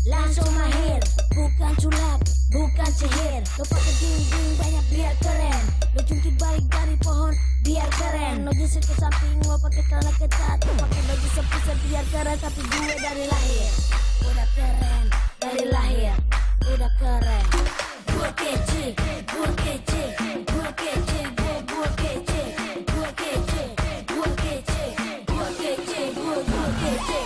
langsung mahir. Bukan sulap, bukan sihir. Lo pakai dinding banyak biar keren. Lo jungkit balik dari pohon biar keren. Lo geser ke samping, lo pakai celana ketat. Lo pakai baju sepusat biar keren. Tapi gue dari lahir udah keren, dari lahir udah keren. Gue kece, gue kece, gue kece, gue kece, gue kece, gue kece, gue kece, gue kece.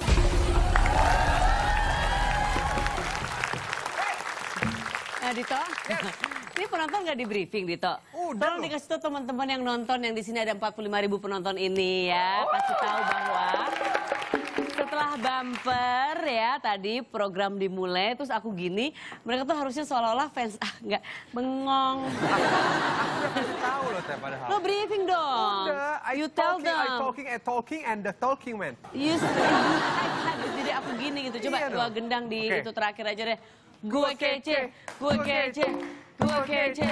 Dito, ini penonton nggak di briefing, Dito? Tolong dikasih tahu teman-teman yang nonton, yang di sini ada 45.000 penonton ini ya. Kasih tahu bahwa setelah bumper ya tadi program dimulai, terus aku gini, mereka tuh harusnya seolah-olah fans, nggak bengong. Aku udah kasih tahu loh Teh padahal. Lo briefing dong. Udah, You tell them. I talking and the talking man. Jadi aku gini gitu. Coba Iya gua dong. gendang di Oke. itu terakhir aja deh. Gue kece, gue kece, gue kece.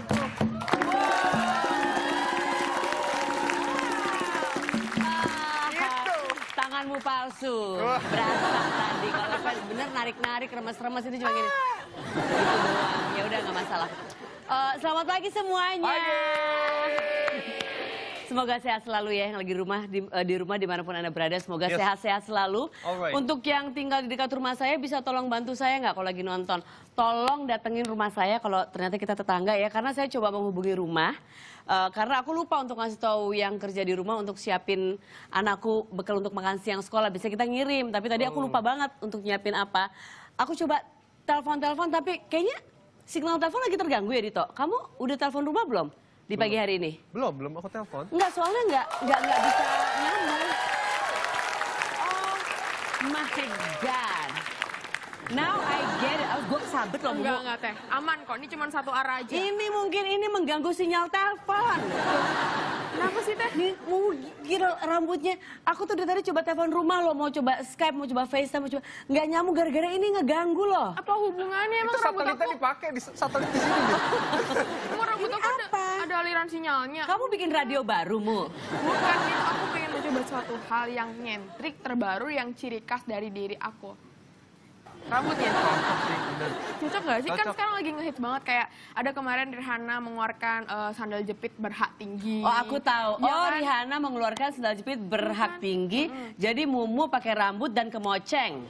Tanganmu palsu, berantak tadi. Kalau fans bener narik-narik, remes-remes ini cuma gini. Gitu doang. Ya udah nggak masalah. Selamat pagi semuanya. Semoga sehat selalu ya yang lagi di rumah dimanapun Anda berada. Semoga sehat-sehat selalu. Alright. Untuk yang tinggal di dekat rumah saya bisa tolong bantu saya nggak kalau lagi nonton. Tolong datengin rumah saya kalau ternyata kita tetangga ya. Karena saya coba menghubungi rumah. Karena aku lupa untuk ngasih tahu yang kerja di rumah untuk siapin anakku bekal untuk makan siang sekolah. Bisa kita ngirim. Tapi tadi aku lupa banget untuk nyiapin apa. Aku coba telepon-telepon tapi kayaknya signal telepon lagi terganggu ya Dito. Kamu udah telepon rumah belum? Di pagi hari ini? Belum aku telepon. Enggak, soalnya enggak bisa nyambung. Oh my God. Now I get it. Gue kesabet loh. Enggak Teh. Aman kok, ini cuma satu arah aja. Ini mungkin mengganggu sinyal telepon. Kenapa sih Teh? Ini mau gila rambutnya. Aku tuh dari tadi coba telepon rumah loh. Mau coba Skype, mau coba FaceTime, mau coba. Nggak nyambung gara-gara ini ngeganggu loh. Apa hubungannya emang Itu rambut satelitnya aku? dipakai di satelit di sini. Emang rambut Ini aku apa? ada aliran sinyalnya. Kamu bikin radio baru, Mu? Bukan gitu, aku pengen mencoba suatu hal yang nyentrik terbaru yang ciri khas dari diri aku. Rambutnya cocok gak sih? Kan Cocok. sekarang lagi ngehits banget kayak ada kemarin Rihanna mengeluarkan sandal jepit berhak tinggi. Oh aku tahu. Ya Oh kan? Rihanna mengeluarkan sandal jepit berhak tinggi. Jadi Mumu pakai rambut dan kemoceng.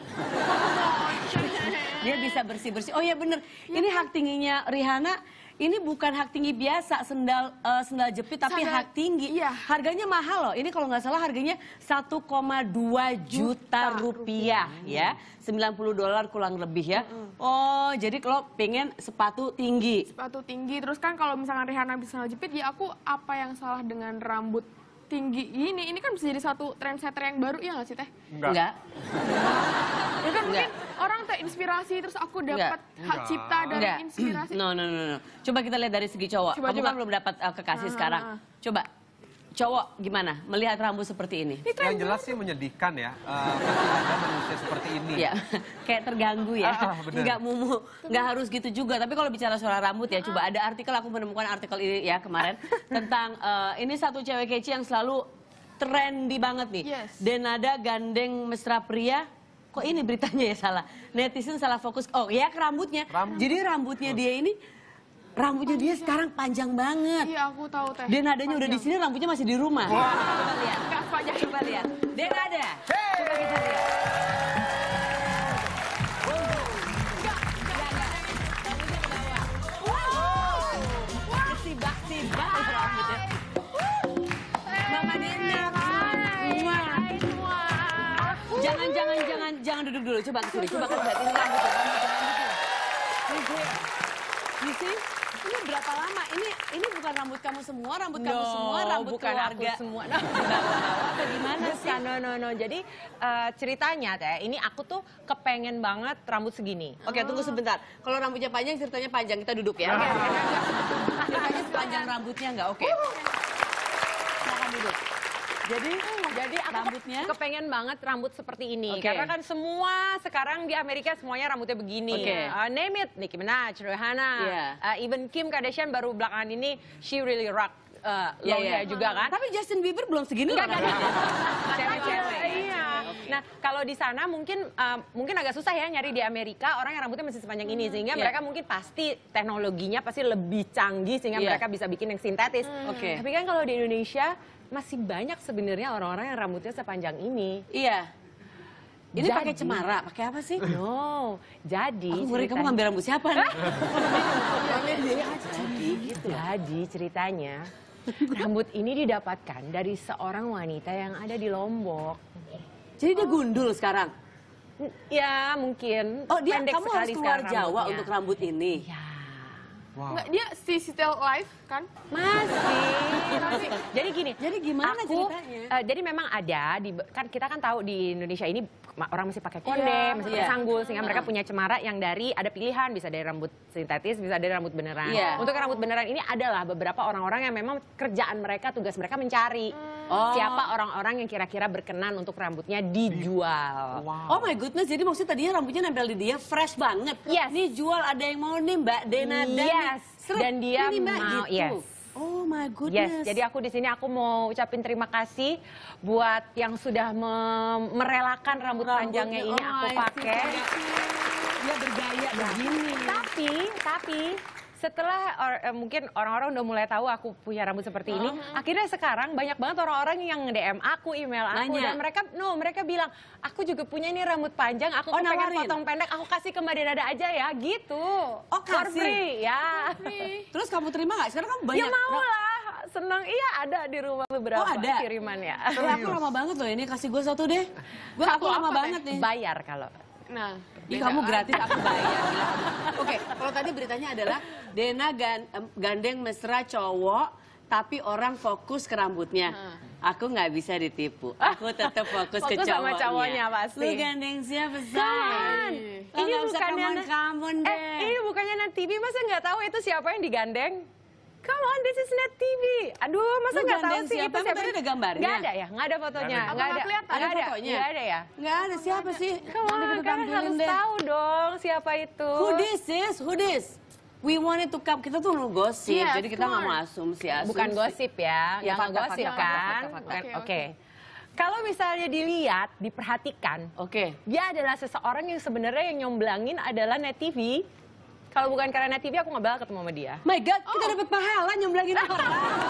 Dia bisa bersih-bersih. Oh iya bener. Ini hak tingginya Rihanna. Ini bukan hak tinggi biasa sandal jepit tapi Sandal- hak tinggi. iya. Harganya mahal loh. Ini kalau nggak salah harganya 1,2 juta rupiah ya. $90 kurang lebih ya. Oh jadi kalau pengen sepatu tinggi. Sepatu tinggi, terus kan kalau misalkan Rihanna bisa sandal jepit, ya aku apa yang salah dengan rambut tinggi ini? Ini kan bisa jadi satu trendsetter yang baru, ya nggak sih Teh? Enggak. Ya kan mungkin Enggak. orang terinspirasi, terus aku dapat hak cipta dari Enggak. inspirasi. No. Coba kita lihat dari segi cowok. Coba, Kamu coba. kan belum dapat kekasih sekarang. Coba, cowok gimana melihat rambut seperti ini? Yang jelas sih menyedihkan ya. Masih ada manusia seperti ini. Ya, kayak terganggu ya. Bener. Enggak Mumu, enggak harus gitu juga. Tapi kalau bicara soal rambut ya, coba ada artikel, aku menemukan artikel ini ya kemarin tentang ini satu cewek kece yang selalu trendy banget nih. Yes. Denada gandeng mesra pria. Kok ini beritanya ya salah? Netizen salah fokus. Oh ya ke rambutnya. Jadi rambutnya dia ini, rambutnya dia sekarang panjang banget. Iya aku tahu Teh. Denadanya udah di sini, rambutnya masih di rumah. Coba lihat. Nggak sepanjang. Coba lihat. Denada. Coba kita lihat. Kesibak-sibak rambutnya. Mama Dena. Jangan duduk dulu. Coba kesini. Coba kan lihat ini rambutnya. You see? Ini berapa lama? Ini bukan rambut kamu semua, rambut kamu semua, rambut bukan keluarga. aku semua. Atau gimana sih? Bukan, no. Jadi ceritanya Teh, ini aku tuh kepengen banget rambut segini. Oke, tunggu sebentar. Kalau rambutnya panjang, ceritanya panjang. Kita duduk ya. Ceritanya sepanjang rambutnya nggak? Oke. Silakan duduk. Jadi aku rambutnya? kepengen banget rambut seperti ini. Oke. Karena kan semua sekarang di Amerika semuanya rambutnya begini. Oke. Name it, Nicki Minaj, Rihanna, Iya. even Kim Kardashian baru belakangan ini, she really rock Iya, long hair juga kan. Tapi Justin Bieber belum segini loh. Enggak. Cewek-cewek. Iya. Nah, kalau kalau di sana mungkin agak susah ya nyari di Amerika orang yang rambutnya masih sepanjang ini sehingga mereka mungkin pasti teknologinya pasti lebih canggih sehingga mereka bisa bikin yang sintetis. Oke. Tapi kan kalau di Indonesia masih banyak sebenarnya orang-orang yang rambutnya sepanjang ini. Iya. Ini pakai Jadi- cemara, pakai apa sih? No, jadi Aku worry kamu ceritanya- ngambil rambut siapa nih? Jadi ceritanya rambut ini didapatkan dari seorang wanita yang ada di Lombok. Jadi dia gundul sekarang? Ya mungkin Oh dia, pendek kamu harus sekali keluar sekarang Jawa rambutnya. untuk rambut ini? Ya. Wow. Nggak, dia still live kan? Masih. Jadi gini. Jadi gimana aku, ceritanya? jadi memang ada kan kita kan tahu di Indonesia ini orang masih pakai konde, Iya. masih pakai sanggul sehingga mereka punya cemara yang dari ada pilihan bisa dari rambut sintetis, bisa dari rambut beneran. Iya. Untuk rambut beneran ini adalah beberapa orang-orang yang memang kerjaan mereka, tugas mereka mencari siapa orang-orang yang kira-kira berkenan untuk rambutnya dijual. Oh my goodness, jadi maksudnya tadinya rambutnya nempel di dia fresh banget. Yes. Nih jual ada yang mau nih Mbak Dena dan Yes. Dan dia ini Mbak mau, gitu. yes. Oh my Yes, goodness. jadi aku di sini aku mau ucapin terima kasih buat yang sudah merelakan rambut panjangnya ini aku pakai. Dia bergaya begini. Tapi setelah mungkin orang-orang udah mulai tahu aku punya rambut seperti ini, akhirnya sekarang banyak banget orang-orang yang DM aku, email aku Nanya. dan mereka bilang, aku juga punya ini rambut panjang, aku Oh, pengen nawarin? potong pendek, aku kasih ke Mbak Denada aja ya, gitu. Oh, For kasih? free, ya. Terus kamu terima nggak? Sekarang kamu banyak. Ya mau lah, seneng. Iya ada di rumah beberapa Oh, ada? kiriman ya. Aku lama banget loh ini, kasih gue satu deh. Aku lama banget nih. Bayar kalau. Nah, Ih, kamu gratis, aku bayar. Gila. Oke, kalau tadi beritanya adalah Dena gandeng mesra cowok, tapi orang fokus ke rambutnya. Aku nggak bisa ditipu. Aku tetap fokus ke Fokus sama cowoknya. cowoknya pasti. Lu gandeng siapa, Kan, say? ini bukannya kamu deh. ini bukannya Net TV, masa nggak tahu itu siapa yang digandeng? Come on, this is Net TV. Aduh, masa Lu nggak tahu gandeng sih siapa? itu Emang tadi ada gambarnya? Nggak ada ya, nggak ada fotonya, Nggak nggak ada. ada. Kelihatan. Ada Nggak fotonya? Nggak ada ya. Nggak ada, siapa sih? Come on, Nanti kita kan tampilin harus deh. tahu dong siapa itu. Who this is? Who this? We wanted to come. Kita tuh mau gosip, Yes, jadi kita nggak come mau on. asumsi. Bukan gosip ya, Ya, yang fakta, gosip fakta, kan. fakta, fakta. Bukan, Oke, Oke. Kalau misalnya dilihat, diperhatikan, Oke. dia adalah seseorang yang sebenarnya yang nyomblangin adalah Net TV. Kalau bukan karena Net TV, aku nggak bakal ketemu sama dia. My God, kita dapat pahala nyomblangin orang.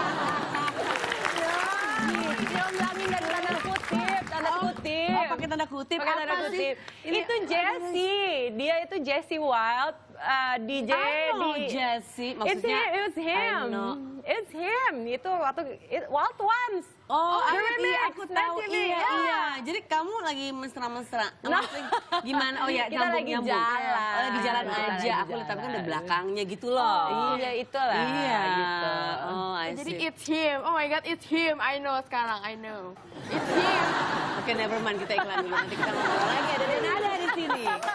Nyomblangin dari tanda kutip, tanda kutip. Oh, pakai tanda kutip. Pakai tanda Apa sih? kutip. Ini Itu Jessie, dia itu Jessie Wild, DJ Oh, di. Jessie, It's maksudnya. him, it's him. I know. It's him. Itu waktu Wild Ones. Oh, The iya, remix, aku Net tahu. TV, Iya, ya. iya. Jadi kamu lagi mesra-mesra. Maksudnya gimana? Oh ya, Kita lagi nyambung-nyambung. jalan. Oh, lagi jalan Kita aja. lagi Aku lihat tapi kan jalan. di belakangnya gitu loh. Iya, itulah. Iya. Gitu. Oh, I jadi see. it's him. Oh my god, it's him. I know sekarang, I know. It's him. Oke, never mind. Kita iklan dulu. Nanti kita ngobrol lagi. Ada Denada di sini.